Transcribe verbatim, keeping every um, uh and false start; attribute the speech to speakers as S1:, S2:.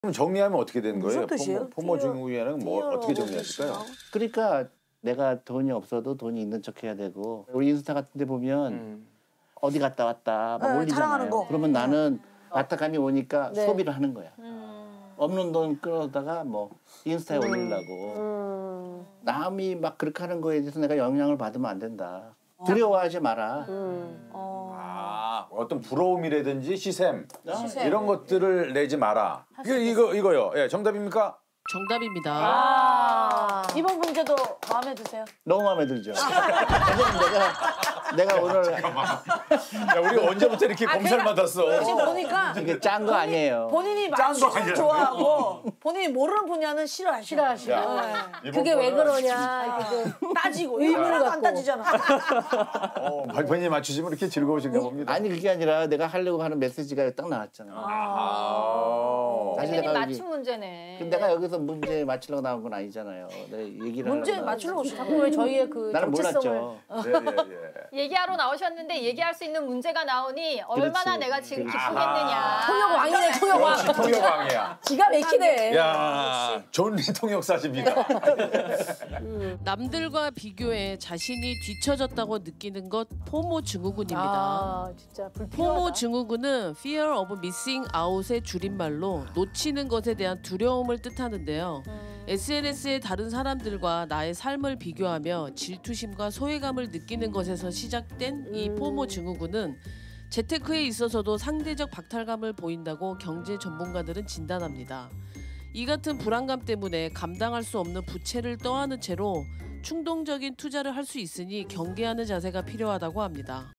S1: 그럼 정리하면 어떻게 되는 거예요?
S2: 무슨 뜻이에요?
S1: 포모 증후군이라는 뭐 어떻게 정리하실까요?
S3: 그러니까 내가 돈이 없어도 돈이 있는 척 해야 되고 우리 인스타 같은 데 보면 음. 어디 갔다 왔다 막
S2: 네,
S3: 올리잖아요.
S2: 자랑하는 거.
S3: 그러면 나는 아타감이 오니까
S2: 네.
S3: 소비를 하는 거야.
S2: 음.
S3: 없는 돈 끌어다가 뭐 인스타에
S2: 음.
S3: 올리려고.
S2: 음.
S3: 남이 막 그렇게 하는 거에 대해서 내가 영향을 받으면 안 된다. 두려워하지 마라.
S2: 음. 어.
S1: 아, 어떤 부러움이라든지 시샘,
S2: 시샘.
S1: 이런 것들을 내지 마라. 이거 이거 이거요. 예, 정답입니까?
S4: 정답입니다.
S2: 아. 이번 문제도 마음에 드세요?
S3: 너무 마음에 들죠. 내가 내가 오늘
S1: 야, 우리 언제부터 이렇게 공사를 받았어?
S2: 지금 보니까
S3: 이게 짠 거 아니에요.
S2: 본인이
S1: 짠거
S2: 맞추는
S1: 아니야.
S2: 좋아하고 본인이 모르는 분야는 싫어하시고
S5: 싫어하시고.
S1: 야,
S2: 네.
S5: 그게 왜 그러냐. 그
S2: 따지고 의문을 안
S5: 갖고.
S2: 따지잖아.
S1: 어, 본인이 맞추시면 이렇게 즐거우신가 봅니다.
S3: 아니 그게 아니라 내가 하려고 하는 메시지가 딱 나왔잖아.
S1: 아.
S3: 사실
S5: 대표님
S3: 내가
S5: 맞춤 문제네.
S3: 근데 내가 여기서 문제 맞추려고 나온 건 아니잖아요. 내가 얘기를
S2: 문제
S3: 하려고
S2: 맞추려고
S3: 나왔지.
S2: 자꾸 왜 저희의 그
S3: 나는
S2: 정체성을
S3: 몰랐죠.
S1: 예, 예, 예.
S5: 얘기하러 나오셨는데 얘기할 수 있는 문제가 나오니 얼마나
S3: 그렇지.
S5: 내가 지금
S3: 그렇지.
S5: 기쁘겠느냐.
S2: 통역 왕이네 통역 왕.
S1: 역시 통역왕이야.
S2: 기가 막히네.
S1: 야, 존리 통역사십니다.
S4: 남들과 비교해 자신이 뒤처졌다고 느끼는 것 포모 증후군입니다.
S2: 아 진짜 불필요하다.
S4: 포모 증후군은 Fear of Missing Out의 줄임말로 놓치는 것에 대한 두려움을 뜻하는데요.
S2: 음.
S4: 에스엔에스에 다른 사람들과 나의 삶을 비교하며 질투심과 소외감을 느끼는 것에서 시작된 이
S2: 음.
S4: 포모 증후군은 재테크에 있어서도 상대적 박탈감을 보인다고 경제 전문가들은 진단합니다. 이 같은 불안감 때문에 감당할 수 없는 부채를 떠안은 채로 충동적인 투자를 할 수 있으니 경계하는 자세가 필요하다고 합니다.